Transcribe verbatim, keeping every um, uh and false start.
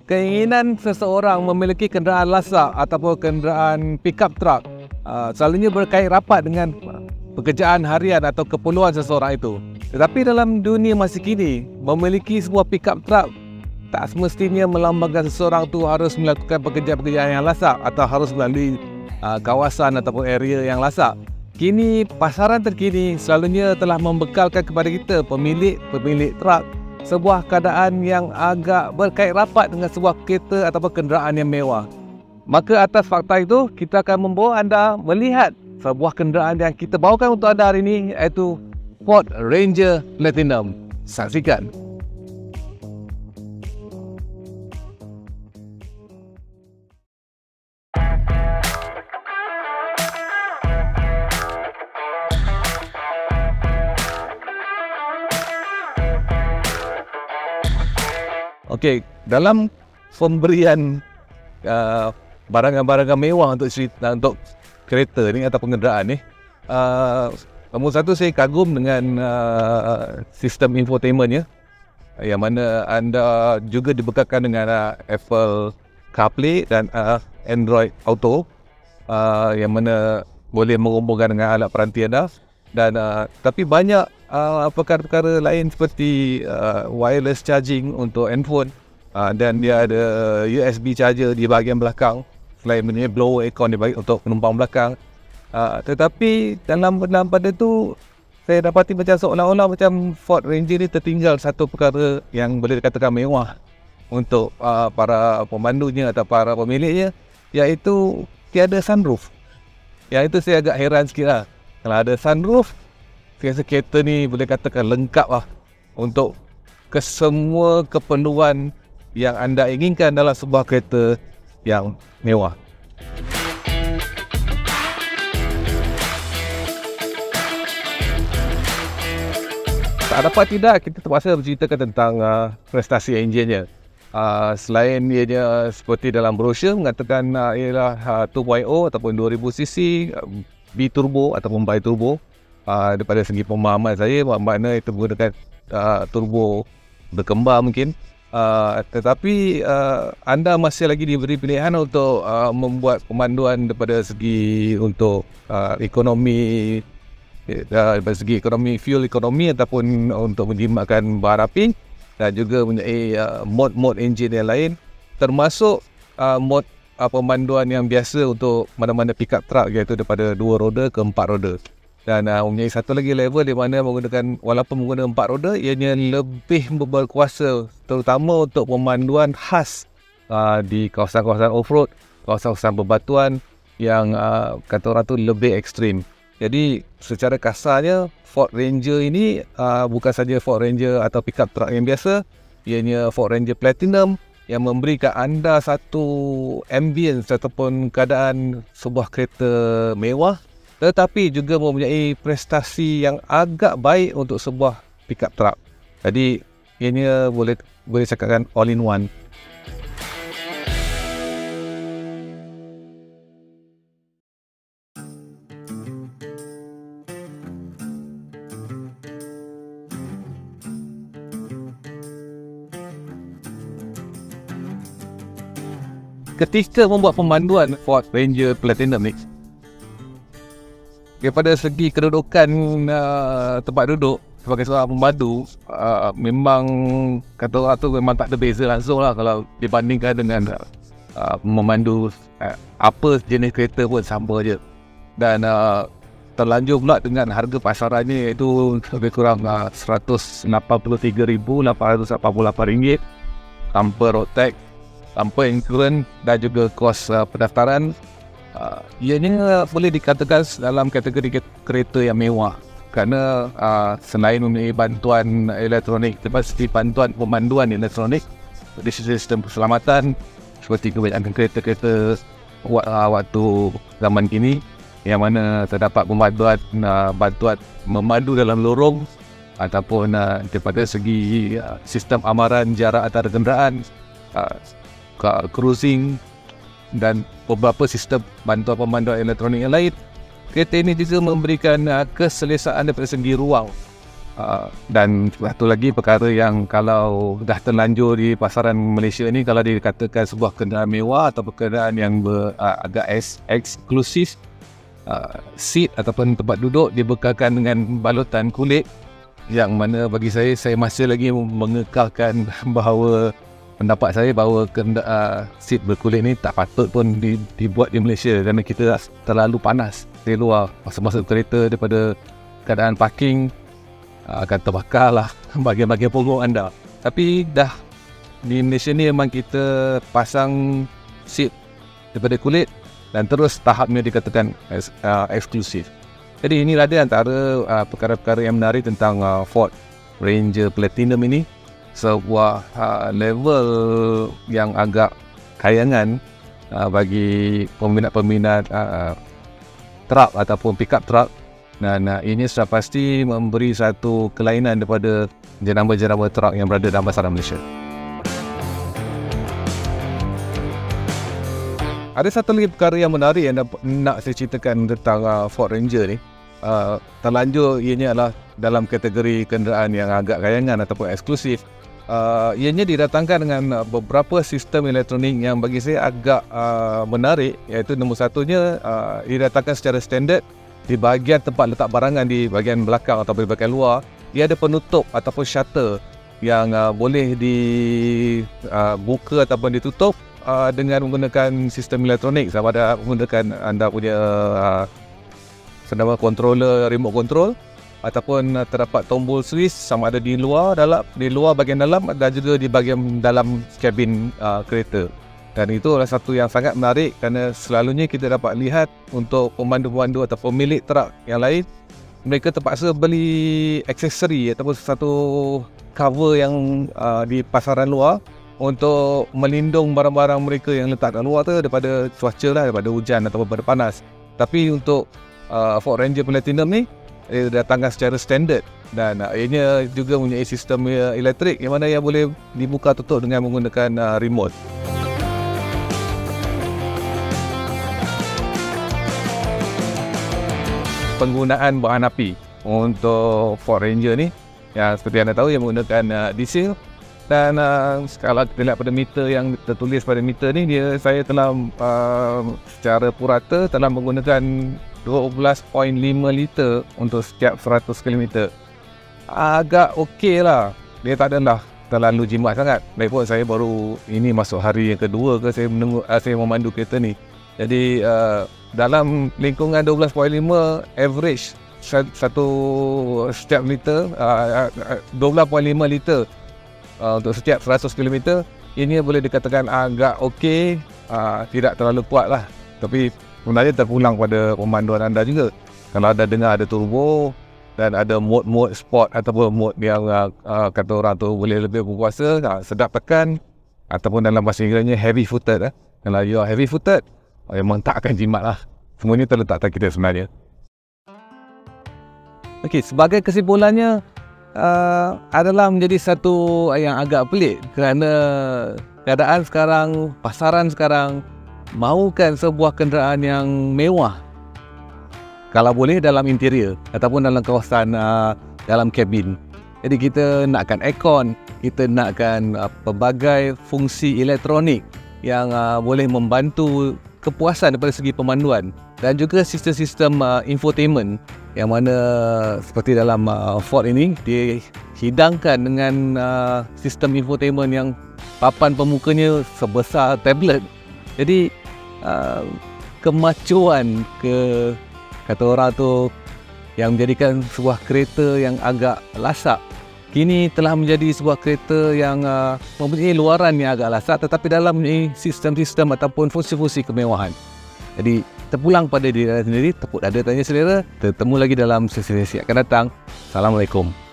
keinginan seseorang memiliki kenderaan lasak ataupun kenderaan pickup truck uh, selalunya berkait rapat dengan pekerjaan harian atau keperluan seseorang itu. Tetapi dalam dunia masa kini, memiliki sebuah pickup truck tak semestinya melambangkan seseorang tu harus melakukan pekerjaan-pekerjaan yang lasak atau harus melalui uh, kawasan ataupun area yang lasak. Kini pasaran terkini selalunya telah membekalkan kepada kita pemilik-pemilik truk sebuah keadaan yang agak berkait rapat dengan sebuah kereta ataupun kenderaan yang mewah. Maka atas fakta itu, kita akan membawa anda melihat sebuah kenderaan yang kita bawakan untuk anda hari ini, iaitu Ford Ranger Platinum. Saksikan. Okey, dalam pemberian uh, barangan-barangan mewah untuk cerita, untuk kereta ni atau kenderaan ni, uh, nombor satu, saya kagum dengan uh, sistem infotainmentnya, yang mana anda juga dibekalkan dengan uh, Apple CarPlay dan uh, Android Auto, uh, yang mana boleh menghubungkan dengan alat peranti anda. Dan uh, tapi banyak uh, perkara-perkara lain seperti uh, wireless charging untuk handphone, uh, dan dia ada U S B charger di bahagian belakang, selain punya blower aircon di bahagian untuk penumpang belakang. Uh, tetapi dalam dalam pada tu saya dapati macam seolah-olah macam Ford Ranger ni tertinggal satu perkara yang boleh dikatakan mewah untuk uh, para pemandunya atau para pemiliknya, iaitu tiada sunroof. Yang itu saya agak heran sikit lah. Kalau ada sunroof, saya rasa kereta ni boleh katakan lengkap lah untuk kesemua keperluan yang anda inginkan dalam sebuah kereta yang mewah. Tak dapat tidak, kita terpaksa berceritakan tentang uh, prestasi enjinnya. Uh, selain ianya seperti dalam brosur mengatakan uh, ialah uh, two point oh ataupun dua ribu cc, uh, B-turbo ataupun bi-turbo. Uh, daripada segi pemahaman saya, makna itu menggunakan uh, turbo berkembar mungkin. Uh, tetapi uh, anda masih lagi diberi pilihan untuk uh, membuat pemanduan daripada segi untuk uh, ekonomi, uh, daripada segi ekonomi, fuel ekonomi ataupun untuk menjimatkan bara api, dan juga mempunyai uh, mod-mod enjin yang lain, termasuk uh, mod uh, pemanduan yang biasa untuk mana-mana pickup truck, iaitu daripada dua roda ke empat roda. Dan uh, mempunyai satu lagi level di mana menggunakan, walaupun menggunakan empat roda, ianya lebih berkuasa terutama untuk pemanduan khas uh, di kawasan-kawasan off-road, kawasan-kawasan berbatuan yang uh, kata orang tu lebih ekstrim. Jadi secara kasarnya Ford Ranger ini uh, bukan saja Ford Ranger atau pickup truck yang biasa, ianya Ford Ranger Platinum yang memberikan anda satu ambience ataupun keadaan sebuah kereta mewah, tetapi juga mempunyai prestasi yang agak baik untuk sebuah pickup truck. Jadi ianya boleh boleh cakapkan all in one. Ketika membuat pemanduan Ford Ranger Platinum ni, daripada segi kedudukan uh, tempat duduk sebagai seorang pemandu, uh, memang kata orang tu memang tak ada beza langsung lah kalau dibandingkan dengan uh, memandu uh, apa jenis kereta pun sama je. Dan uh, terlanjur pula dengan harga pasarannya, iaitu lebih kurang uh, seratus lapan puluh tiga ribu lapan ratus lapan puluh lapan ringgit tanpa road tax, tanpa insurans dan juga kos uh, pendaftaran. Uh, ianya boleh dikatakan dalam kategori kereta yang mewah, kerana uh, selain mempunyai bantuan elektronik, seperti bantuan pemanduan elektronik, dari sistem keselamatan seperti kebanyakan kereta-kereta uh, waktu zaman kini, yang mana terdapat pembantuan uh, bantuan memandu dalam lorong, ataupun uh, daripada segi uh, sistem amaran jarak antara kenderaan, uh, cruising, dan beberapa sistem bantuan pemanduan elektronik yang lain. Kereta ini juga memberikan uh, keselesaan daripada segi ruang. Uh, dan satu lagi perkara yang kalau dah terlanjur di pasaran Malaysia ni, kalau dikatakan sebuah kenderaan mewah atau kenderaan yang ber, uh, agak eks, eksklusif, uh, seat ataupun tempat duduk dibekalkan dengan balutan kulit, yang mana bagi saya, saya masih lagi mengekalkan bahawa pendapat saya bahawa kenderaan uh, seat berkulit ni tak patut pun di, dibuat di Malaysia, kerana kita terlalu panas di luar masa masuk kereta. Daripada keadaan parking akan terbakar lah bahagian-bahagian punggung anda. Tapi dah di Malaysia ni memang kita pasang seat daripada kulit dan terus tahapnya dikatakan uh, eksklusif. Jadi inilah dia antara uh, perkara-perkara yang menarik tentang uh, Ford Ranger Platinum ini. Sebuah uh, level yang agak kayangan uh, bagi peminat-peminat uh, truk ataupun pickup truck. Dan uh, ini sudah pasti memberi satu kelainan daripada jenama-jenama truk yang berada dalam pasaran Malaysia. Ada satu lagi perkara yang menarik yang nak saya ceritakan tentang uh, Ford Ranger ni. Uh, terlanjur ianya adalah dalam kategori kenderaan yang agak kayangan ataupun eksklusif. Uh, ianya didatangkan dengan beberapa sistem elektronik yang bagi saya agak uh, menarik, iaitu nombor satunya uh, didatangkan secara standard. Di bahagian tempat letak barangan di bahagian belakang atau di bahagian luar, dia ada penutup ataupun shutter yang uh, boleh dibuka uh, ataupun ditutup uh, dengan menggunakan sistem elektronik, sama ada menggunakan anda punya uh, senama controller, remote control, ataupun uh, terdapat tombol switch sama ada di luar dalam di luar bahagian dalam dan juga di bahagian dalam kabin uh, kereta. Dan itu adalah satu yang sangat menarik, kerana selalunya kita dapat lihat untuk pemandu-pemandu atau pemilik truk yang lain, mereka terpaksa beli aksesori ataupun satu cover yang uh, di pasaran luar untuk melindung barang-barang mereka yang letak kat luar tu daripada cuaca lah, daripada hujan ataupun daripada panas. Tapi untuk uh, Ford Ranger Platinum ni, dia datangkan secara standard, dan uh, ianya juga mempunyai sistem uh, elektrik yang mana yang boleh dibuka tutup dengan menggunakan uh, remote. Penggunaan bahan api untuk Ford Ranger ni, yang seperti anda tahu, yang menggunakan uh, diesel. Dan uh, kalau kita lihat pada meter yang tertulis pada meter ni, dia saya telah uh, secara purata telah menggunakan dua belas perpuluhan lima liter untuk setiap seratus kilometer. Agak okey lah, dia tak adalah terlalu jimat sangat. Baik pun saya baru ini masuk hari yang kedua ke saya menunggu, uh, saya memandu kereta ni. Jadi uh, dalam lingkungan dua belas perpuluhan lima average satu setiap liter, uh, dua belas perpuluhan lima liter uh, untuk setiap seratus kilometer, ini boleh dikatakan agak okey, uh, tidak terlalu kuat lah. Tapi sebenarnya terpulang pada pemanduan anda juga. Kalau anda dengar ada turbo dan ada mode-mode sport ataupun mode yang uh, uh, kata orang tu boleh lebih berkuasa, uh, sedap tekan, ataupun dalam bahasa Inggerisnya heavy footed. Eh. Kalau you are heavy footed, memang tak akan jimat lah. Semuanya terletak atas kita sebenarnya. Okey, sebagai kesimpulannya, uh, adalah menjadi satu yang agak pelik, kerana keadaan sekarang, pasaran sekarang mahukan sebuah kenderaan yang mewah, kalau boleh dalam interior ataupun dalam kawasan uh, dalam kabin. Jadi kita nakkan aircon, kita nakkan uh, pelbagai fungsi elektronik yang uh, boleh membantu kepuasan daripada segi pemanduan, dan juga sistem-sistem uh, infotainment yang mana seperti dalam uh, Ford ini dihidangkan dengan uh, sistem infotainment yang papan pemukanya sebesar tablet. Jadi uh, kemacuan ke kata orang tu yang menjadikan sebuah kereta yang agak lasak kini telah menjadi sebuah kereta yang uh, mempunyai luaran yang agak lasak, tetapi dalam ini sistem-sistem ataupun fungsi-fungsi kemewahan. Jadi terpulang pada diri anda sendiri, tepuk dada tanya selera. Bertemu lagi dalam sesi-sesi akan datang. Assalamualaikum.